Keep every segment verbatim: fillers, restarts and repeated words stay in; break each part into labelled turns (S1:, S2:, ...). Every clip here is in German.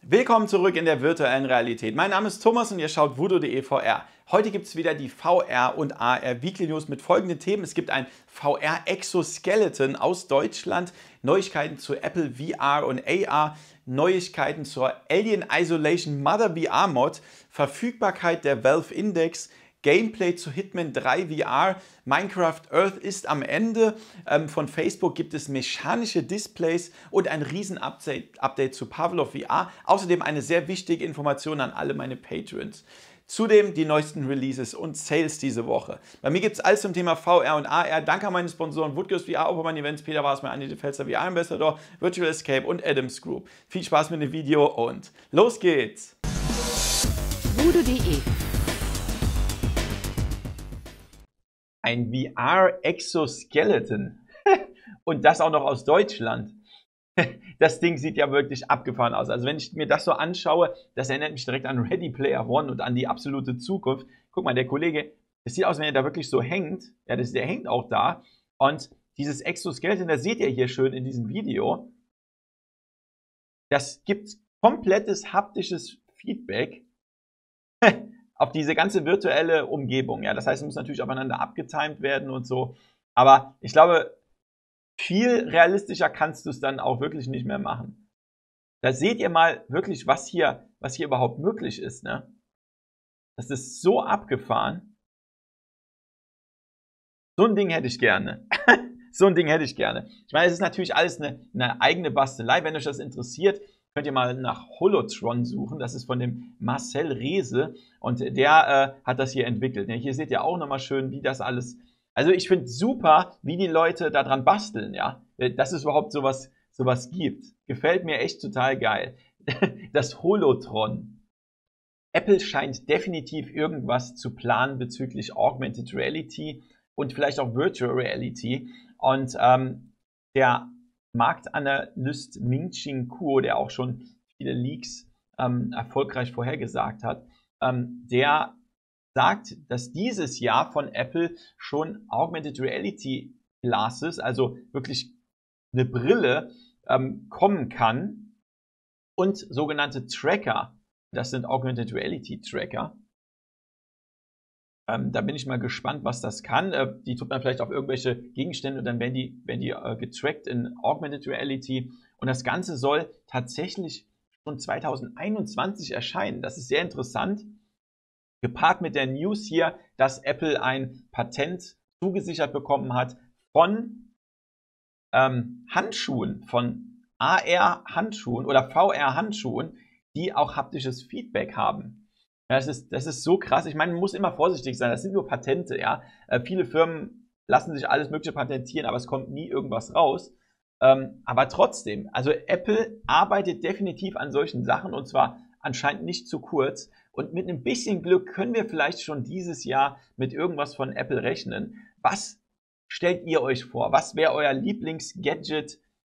S1: Willkommen zurück in der virtuellen Realität. Mein Name ist Thomas und ihr schaut voodoo punkt de V R. Heute gibt es wieder die V R und A R Weekly News mit folgenden Themen. Es gibt ein V R-Exoskeleton aus Deutschland, Neuigkeiten zu Apple V R und A R, Neuigkeiten zur Alien Isolation Mother V R Mod, Verfügbarkeit der Valve Index, Gameplay zu Hitman drei V R, Minecraft Earth ist am Ende, ähm, von Facebook gibt es mechanische Displays und ein Riesen-Update Update zu Pavlov V R. Außerdem eine sehr wichtige Information an alle meine Patrons. Zudem die neuesten Releases und Sales diese Woche. Bei mir gibt es alles zum Thema V R und A R. Danke an meine Sponsoren Woodgirls V R, Oppermann Events, Peter Wasmer, Andi Felser V R Ambassador, Virtual Escape und Adams Group. Viel Spaß mit dem Video und los geht's!
S2: voodoo punkt de
S1: Ein V R-Exoskeleton und das auch noch aus Deutschland. Das Ding sieht ja wirklich abgefahren aus. Also wenn ich mir das so anschaue, das erinnert mich direkt an Ready Player One und an die absolute Zukunft. Guck mal, der Kollege, es sieht aus, wenn er da wirklich so hängt. Ja, das, der hängt auch da. Und dieses Exoskeleton, das seht ihr hier schön in diesem Video. Das gibt komplettes haptisches Feedback auf diese ganze virtuelle Umgebung. Ja, das heißt, es muss natürlich aufeinander abgetimt werden und so. Aber ich glaube, viel realistischer kannst du es dann auch wirklich nicht mehr machen. Da seht ihr mal wirklich, was hier, was hier überhaupt möglich ist. Ne? Das ist so abgefahren. So ein Ding hätte ich gerne. So ein Ding hätte ich gerne. Ich meine, es ist natürlich alles eine, eine eigene Bastelei. Wenn euch das interessiert, könnt ihr mal nach Holotron suchen. Das ist von dem Marcel Rehse und der äh, hat das hier entwickelt. Ja, hier seht ihr auch nochmal schön, wie das alles... Also ich finde super, wie die Leute daran basteln, ja. Dass es überhaupt sowas, sowas gibt. Gefällt mir echt total geil. Das Holotron. Apple scheint definitiv irgendwas zu planen bezüglich Augmented Reality und vielleicht auch Virtual Reality. Und ähm, der Marktanalyst Ming-Chi Kuo, der auch schon viele Leaks ähm, erfolgreich vorhergesagt hat, ähm, der sagt, dass dieses Jahr von Apple schon Augmented Reality Glasses, also wirklich eine Brille, ähm, kommen kann und sogenannte Tracker, das sind Augmented Reality Tracker. Ähm, da bin ich mal gespannt, was das kann. Äh, die tut man vielleicht auf irgendwelche Gegenstände und dann werden die, werden die äh, getrackt in Augmented Reality. Und das Ganze soll tatsächlich schon zweitausendeinundzwanzig erscheinen. Das ist sehr interessant. Gepaart mit der News hier, dass Apple ein Patent zugesichert bekommen hat von ähm, Handschuhen, von A R-Handschuhen oder V R-Handschuhen, die auch haptisches Feedback haben. Ja, das ist, das ist so krass. Ich meine, man muss immer vorsichtig sein. Das sind nur Patente, ja. Äh, viele Firmen lassen sich alles Mögliche patentieren, aber es kommt nie irgendwas raus. Ähm, aber trotzdem, also Apple arbeitet definitiv an solchen Sachen und zwar anscheinend nicht zu kurz. Und mit ein bisschen Glück können wir vielleicht schon dieses Jahr mit irgendwas von Apple rechnen. Was stellt ihr euch vor? Was wäre euer Lieblingsgadget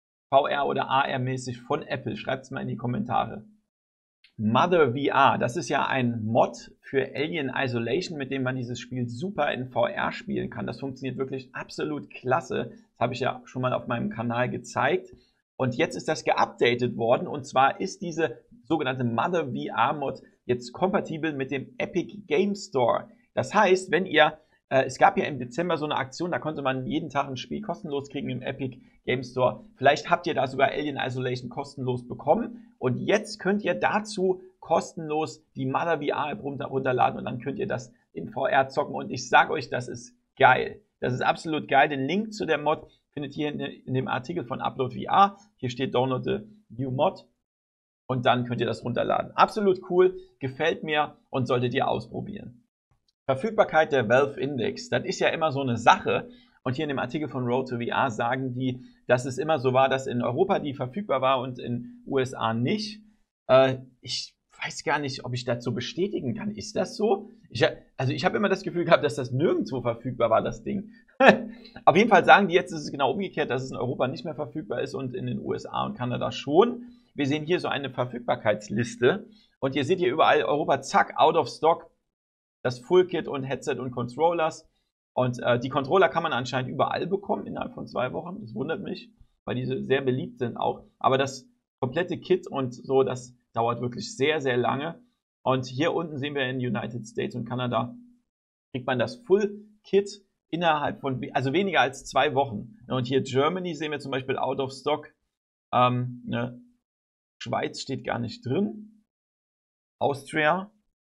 S1: V R oder A R-mäßig von Apple? Schreibt es mal in die Kommentare. Mother V R, das ist ja ein Mod für Alien Isolation, mit dem man dieses Spiel super in V R spielen kann. Das funktioniert wirklich absolut klasse. Das habe ich ja schon mal auf meinem Kanal gezeigt. Und jetzt ist das geupdatet worden. Und zwar ist diese sogenannte Mother V R-Mod jetzt kompatibel mit dem Epic Game Store. Das heißt, wenn ihr, äh, es gab ja im Dezember so eine Aktion, da konnte man jeden Tag ein Spiel kostenlos kriegen im Epic Game Store. Vielleicht habt ihr da sogar Alien Isolation kostenlos bekommen. Und jetzt könnt ihr dazu kostenlos die Mother V R-App runterladen und dann könnt ihr das in V R zocken. Und ich sage euch, das ist geil. Das ist absolut geil. Den Link zu der Mod findet ihr in, in dem Artikel von Upload V R. Hier steht Download the New Mod. Und dann könnt ihr das runterladen. Absolut cool, gefällt mir und solltet ihr ausprobieren. Verfügbarkeit der Valve Index, das ist ja immer so eine Sache. Und hier in dem Artikel von Road to V R sagen die, dass es immer so war, dass in Europa die verfügbar war und in U S A nicht. Äh, ich weiß gar nicht, ob ich das so bestätigen kann. Ist das so? Ich, also ich habe immer das Gefühl gehabt, dass das nirgendwo verfügbar war, das Ding. Auf jeden Fall sagen die jetzt, ist es genau umgekehrt, dass es in Europa nicht mehr verfügbar ist und in den U S A und Kanada schon. Wir sehen hier so eine Verfügbarkeitsliste und hier seht ihr überall Europa, zack, out of stock, das Full Kit und Headset und Controllers. Und äh, die Controller kann man anscheinend überall bekommen innerhalb von zwei Wochen. Das wundert mich, weil diese sehr beliebt sind auch. Aber das komplette Kit und so, das dauert wirklich sehr, sehr lange. Und hier unten sehen wir in United States und Kanada, kriegt man das Full Kit innerhalb von, also weniger als zwei Wochen. Und hier Germany sehen wir zum Beispiel out of stock. Ähm, ne? Schweiz steht gar nicht drin. Austria,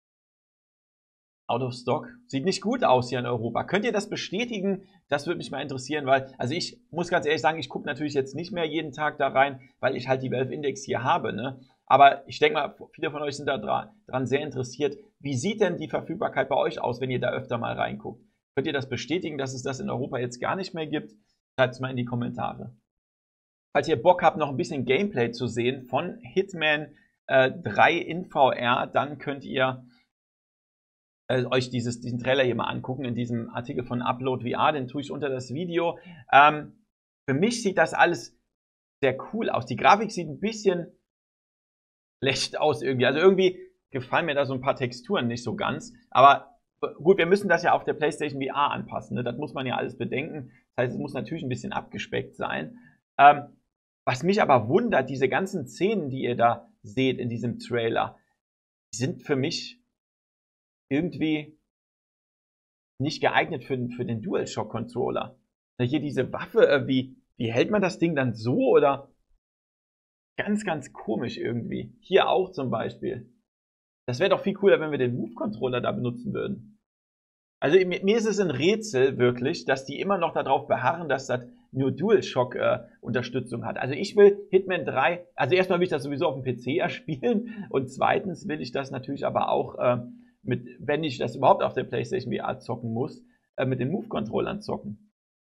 S1: out of stock. Sieht nicht gut aus hier in Europa. Könnt ihr das bestätigen? Das würde mich mal interessieren, weil, also ich muss ganz ehrlich sagen, ich gucke natürlich jetzt nicht mehr jeden Tag da rein, weil ich halt die Valve Index hier habe, ne? Aber ich denke mal, viele von euch sind da dran, dran sehr interessiert. Wie sieht denn die Verfügbarkeit bei euch aus, wenn ihr da öfter mal reinguckt? Könnt ihr das bestätigen, dass es das in Europa jetzt gar nicht mehr gibt? Schreibt es mal in die Kommentare. Falls ihr Bock habt, noch ein bisschen Gameplay zu sehen von Hitman äh, drei in V R, dann könnt ihr äh, euch dieses, diesen Trailer hier mal angucken, in diesem Artikel von Upload V R, den tue ich unter das Video. Ähm, für mich sieht das alles sehr cool aus. Die Grafik sieht ein bisschen schlecht aus irgendwie. Also irgendwie gefallen mir da so ein paar Texturen nicht so ganz. Aber gut, wir müssen das ja auf der PlayStation V R anpassen. Ne? Das muss man ja alles bedenken. Das heißt, es muss natürlich ein bisschen abgespeckt sein. Ähm, was mich aber wundert, diese ganzen Szenen, die ihr da seht in diesem Trailer, die sind für mich irgendwie nicht geeignet für, für den DualShock-Controller. Hier diese Waffe, äh, wie, wie hält man das Ding dann so oder... Ganz, ganz komisch irgendwie. Hier auch zum Beispiel. Das wäre doch viel cooler, wenn wir den Move-Controller da benutzen würden. Also mir, mir ist es ein Rätsel wirklich, dass die immer noch darauf beharren, dass das nur DualShock-Unterstützung äh, hat. Also ich will Hitman drei, also erstmal will ich das sowieso auf dem P C erspielen und zweitens will ich das natürlich aber auch, äh, mit, wenn ich das überhaupt auf der PlayStation V R zocken muss, äh, mit den Move-Controllern zocken.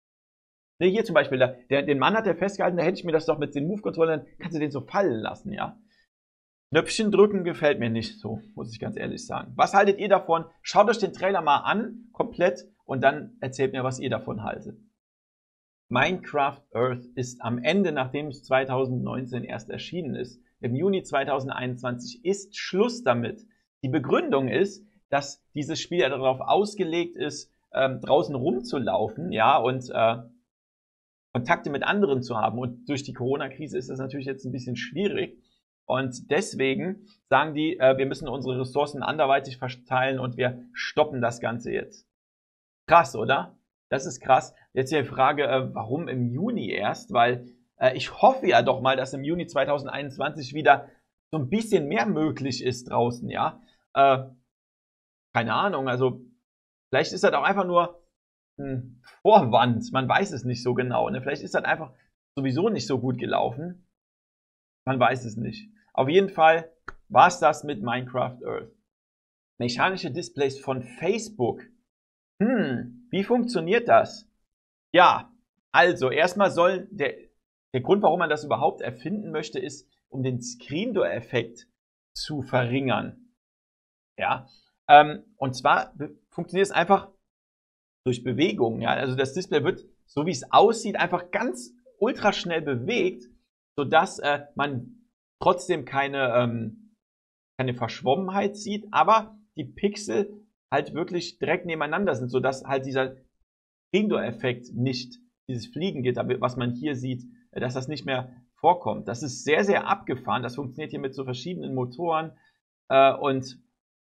S1: Ne, hier zum Beispiel, der, der, den Mann hat er festgehalten, da hätte ich mir das doch mit den Move-Controllern, kannst du den so fallen lassen, ja. Knöpfchen drücken gefällt mir nicht so, muss ich ganz ehrlich sagen. Was haltet ihr davon? Schaut euch den Trailer mal an, komplett, und dann erzählt mir, was ihr davon haltet. Minecraft Earth ist am Ende, nachdem es zweitausendneunzehn erst erschienen ist, im Juni zweitausendeinundzwanzig ist Schluss damit. Die Begründung ist, dass dieses Spiel ja darauf ausgelegt ist, ähm, draußen rumzulaufen, ja, und äh, Kontakte mit anderen zu haben. Und durch die Corona-Krise ist das natürlich jetzt ein bisschen schwierig. Und deswegen sagen die, äh, wir müssen unsere Ressourcen anderweitig verteilen und wir stoppen das Ganze jetzt. Krass, oder? Das ist krass. Jetzt die Frage, äh, warum im Juni erst? Weil äh, ich hoffe ja doch mal, dass im Juni zweitausendeinundzwanzig wieder so ein bisschen mehr möglich ist draußen, ja. Äh, keine Ahnung, also vielleicht ist das auch einfach nur ein Vorwand, man weiß es nicht so genau. Ne? Vielleicht ist das einfach sowieso nicht so gut gelaufen. Man weiß es nicht. Auf jeden Fall war es das mit Minecraft Earth. Mechanische Displays von Facebook. Hm, wie funktioniert das? Ja, also erstmal soll der, der Grund, warum man das überhaupt erfinden möchte, ist, um den Screen Door Effekt zu verringern. Ja, ähm, und zwar funktioniert es einfach durch Bewegung, ja, also das Display wird, so wie es aussieht, einfach ganz ultra schnell bewegt, sodass äh, man trotzdem keine, ähm, keine Verschwommenheit sieht, aber die Pixel halt wirklich direkt nebeneinander sind, sodass halt dieser Screen-Door-Effekt nicht, dieses Fliegengitter, was man hier sieht, dass das nicht mehr vorkommt. Das ist sehr, sehr abgefahren, das funktioniert hier mit so verschiedenen Motoren äh, und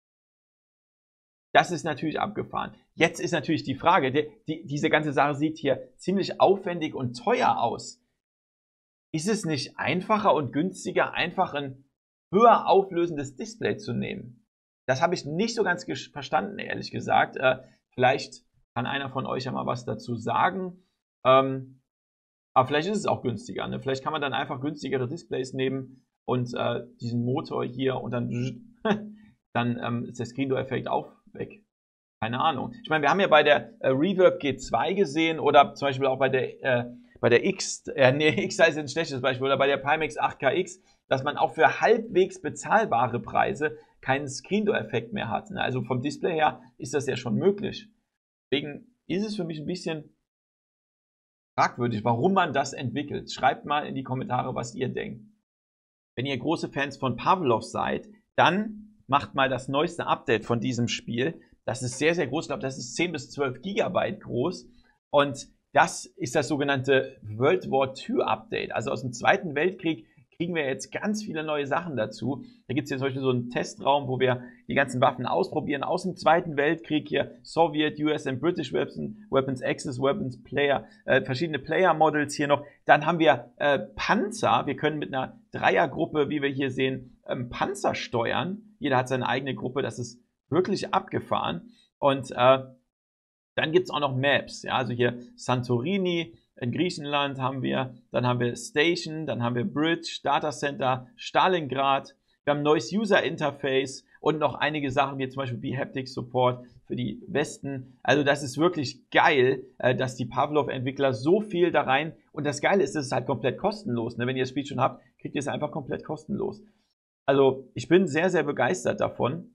S1: das ist natürlich abgefahren. Jetzt ist natürlich die Frage, die, die, diese ganze Sache sieht hier ziemlich aufwendig und teuer aus. Ist es nicht einfacher und günstiger, einfach ein höher auflösendes Display zu nehmen? Das habe ich nicht so ganz verstanden, ehrlich gesagt. Äh, vielleicht kann einer von euch ja mal was dazu sagen. Ähm, aber vielleicht ist es auch günstiger. Ne? Vielleicht kann man dann einfach günstigere Displays nehmen und äh, diesen Motor hier und dann, dann ähm, ist der Screen Door Effekt auch weg. Keine Ahnung. Ich meine, wir haben ja bei der äh, Reverb G zwei gesehen oder zum Beispiel auch bei der, äh, bei der X, äh, nee, X ist ein schlechtes Beispiel, oder bei der Pimax acht K X, dass man auch für halbwegs bezahlbare Preise keinen Screen Door Effekt mehr hat. Ne? Also vom Display her ist das ja schon möglich. Deswegen ist es für mich ein bisschen fragwürdig, warum man das entwickelt. Schreibt mal in die Kommentare, was ihr denkt. Wenn ihr große Fans von Pavlov seid, dann macht mal das neueste Update von diesem Spiel. Das ist sehr, sehr groß. Ich glaube, das ist zehn bis zwölf Gigabyte groß. Und das ist das sogenannte World War zwei Update. Also aus dem Zweiten Weltkrieg kriegen wir jetzt ganz viele neue Sachen dazu. Da gibt es hier zum Beispiel so einen Testraum, wo wir die ganzen Waffen ausprobieren aus dem Zweiten Weltkrieg hier. Soviet, U S and British Weapons, Weapons Axis, Weapons Player, äh, verschiedene Player-Models hier noch. Dann haben wir äh, Panzer. Wir können mit einer Dreiergruppe, wie wir hier sehen, ähm, Panzer steuern. Jeder hat seine eigene Gruppe. Das ist wirklich abgefahren. Und äh, dann gibt es auch noch Maps. Ja, also hier Santorini. In Griechenland haben wir, dann haben wir Station, dann haben wir Bridge, Data Center, Stalingrad. Wir haben ein neues User Interface und noch einige Sachen wie zum Beispiel wie Haptic Support für die Westen. Also das ist wirklich geil, dass die Pavlov-Entwickler so viel da rein. Und das Geile ist, es ist halt komplett kostenlos. Wenn ihr das Spiel schon habt, kriegt ihr es einfach komplett kostenlos. Also ich bin sehr, sehr begeistert davon.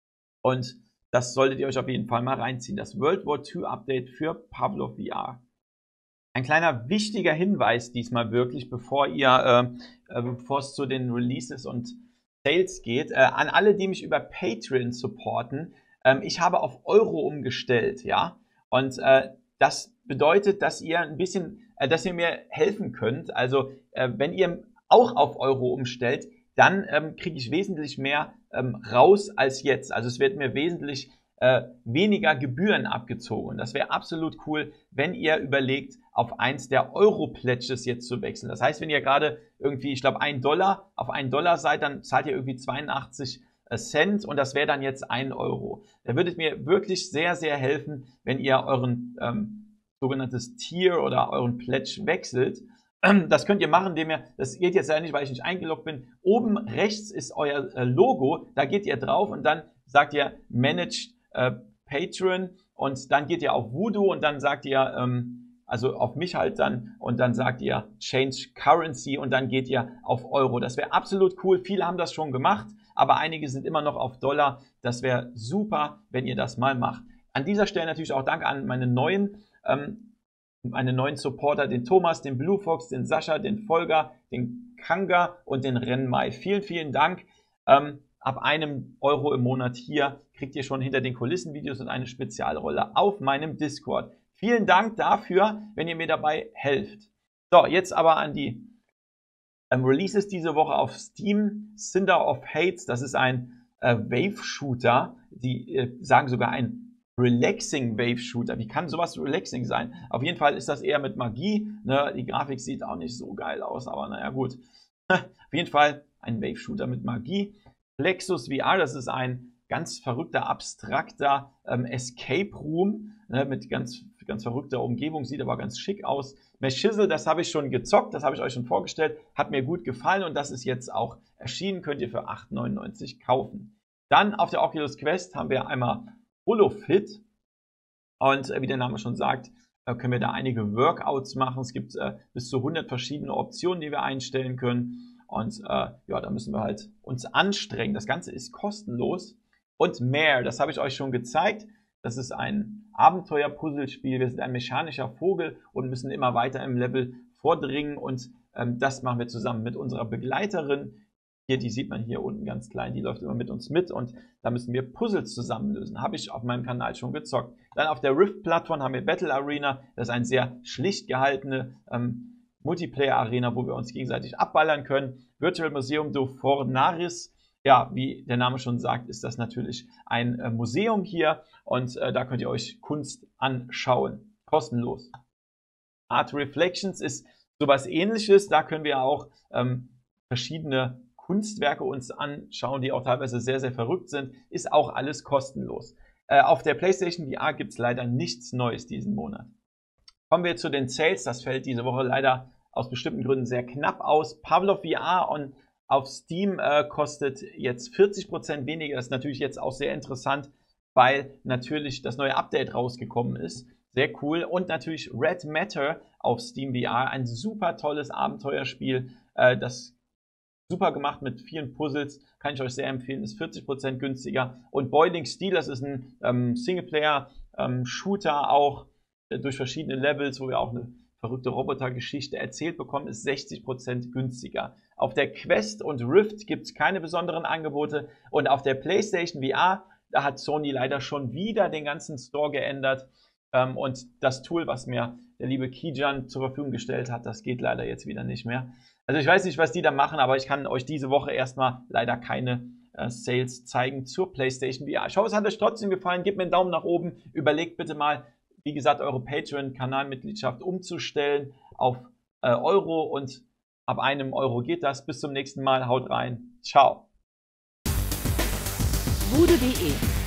S1: Und das solltet ihr euch auf jeden Fall mal reinziehen. Das World War zwei Update für Pavlov V R. Ein kleiner wichtiger Hinweis diesmal wirklich, bevor ihr, äh, bevor es zu den Releases und Sales geht, äh, an alle, die mich über Patreon supporten. Ähm, ich habe auf Euro umgestellt, ja, und äh, das bedeutet, dass ihr ein bisschen, äh, dass ihr mir helfen könnt. Also äh, wenn ihr auch auf Euro umstellt, dann ähm, kriege ich wesentlich mehr ähm, raus als jetzt. Also es wird mir wesentlich äh, weniger Gebühren abgezogen. Das wäre absolut cool, wenn ihr überlegt, auf eins der Euro-Pledges jetzt zu wechseln. Das heißt, wenn ihr gerade irgendwie, ich glaube, ein Dollar auf einen Dollar seid, dann zahlt ihr irgendwie zweiundachtzig Cent und das wäre dann jetzt ein Euro. Da würdet mir wirklich sehr, sehr helfen, wenn ihr euren ähm, sogenanntes Tier oder euren Pledge wechselt. Das könnt ihr machen, indem ihr, das geht jetzt ja nicht, weil ich nicht eingeloggt bin. Oben rechts ist euer äh, Logo, da geht ihr drauf und dann sagt ihr Manage äh, Patreon und dann geht ihr auf Voodoo und dann sagt ihr, ähm, also auf mich halt dann, und dann sagt ihr Change Currency und dann geht ihr auf Euro. Das wäre absolut cool. Viele haben das schon gemacht, aber einige sind immer noch auf Dollar. Das wäre super, wenn ihr das mal macht. An dieser Stelle natürlich auch Dank an meine neuen, ähm, meine neuen Supporter, den Thomas, den Blue Fox, den Sascha, den Volker, den Kanga und den Renmai. Vielen, vielen Dank. Ähm, ab einem Euro im Monat hier kriegt ihr schon hinter den Kulissen Videos und eine Spezialrolle auf meinem Discord. Vielen Dank dafür, wenn ihr mir dabei helft. So, jetzt aber an die ähm, Releases diese Woche auf Steam. Cinder of Hates, das ist ein äh, Wave-Shooter. Die äh, sagen sogar ein Relaxing Wave-Shooter. Wie kann sowas relaxing sein? Auf jeden Fall ist das eher mit Magie. Ne? Die Grafik sieht auch nicht so geil aus, aber naja, gut. Auf jeden Fall ein Wave-Shooter mit Magie. Plexus V R, das ist ein ganz verrückter, abstrakter ähm, Escape Room, ne, mit ganz, ganz verrückter Umgebung, sieht aber ganz schick aus. Meshizzle, das habe ich schon gezockt, das habe ich euch schon vorgestellt, hat mir gut gefallen und das ist jetzt auch erschienen, könnt ihr für acht neunundneunzig kaufen. Dann auf der Oculus Quest haben wir einmal HoloFit und äh, wie der Name schon sagt, äh, können wir da einige Workouts machen. Es gibt äh, bis zu hundert verschiedene Optionen, die wir einstellen können. Und äh, ja, da müssen wir halt uns anstrengen. Das Ganze ist kostenlos. Und Mare, das habe ich euch schon gezeigt. Das ist ein Abenteuer-Puzzlespiel. Wir sind ein mechanischer Vogel und müssen immer weiter im Level vordringen. Und ähm, das machen wir zusammen mit unserer Begleiterin. Hier, die sieht man hier unten ganz klein. Die läuft immer mit uns mit. Und da müssen wir Puzzles zusammenlösen. Habe ich auf meinem Kanal schon gezockt. Dann auf der Rift-Plattform haben wir Battle Arena. Das ist eine sehr schlicht gehaltene ähm, Multiplayer-Arena, wo wir uns gegenseitig abballern können. Virtual Museum do Fornaris. Ja, wie der Name schon sagt, ist das natürlich ein äh, Museum hier und äh, da könnt ihr euch Kunst anschauen. Kostenlos. Art Reflections ist sowas Ähnliches. Da können wir auch ähm, verschiedene Kunstwerke uns anschauen, die auch teilweise sehr, sehr verrückt sind. Ist auch alles kostenlos. Äh, auf der PlayStation V R gibt es leider nichts Neues diesen Monat. Kommen wir zu den Sales. Das fällt diese Woche leider aus bestimmten Gründen sehr knapp aus. Pavlov V R und auf Steam äh, kostet jetzt vierzig Prozent weniger. Das ist natürlich jetzt auch sehr interessant, weil natürlich das neue Update rausgekommen ist. Sehr cool. Und natürlich Red Matter auf Steam V R. Ein super tolles Abenteuerspiel. Äh, das super gemacht mit vielen Puzzles. Kann ich euch sehr empfehlen. Ist vierzig Prozent günstiger. Und Boiling Steel, das ist ein ähm, Singleplayer-Shooter ähm, auch äh, durch verschiedene Levels, wo wir auch eine verrückte Robotergeschichte erzählt bekommen, ist sechzig Prozent günstiger. Auf der Quest und Rift gibt es keine besonderen Angebote und auf der PlayStation V R, da hat Sony leider schon wieder den ganzen Store geändert ähm, und das Tool, was mir der liebe Kijan zur Verfügung gestellt hat, das geht leider jetzt wieder nicht mehr. Also ich weiß nicht, was die da machen, aber ich kann euch diese Woche erstmal leider keine äh, Sales zeigen zur PlayStation V R. Ich hoffe, es hat euch trotzdem gefallen. Gebt mir einen Daumen nach oben. Überlegt bitte mal, wie gesagt, eure Patreon-Kanalmitgliedschaft umzustellen auf äh, Euro und ab einem Euro geht das. Bis zum nächsten Mal. Haut rein. Ciao.
S2: Voodoo punkt de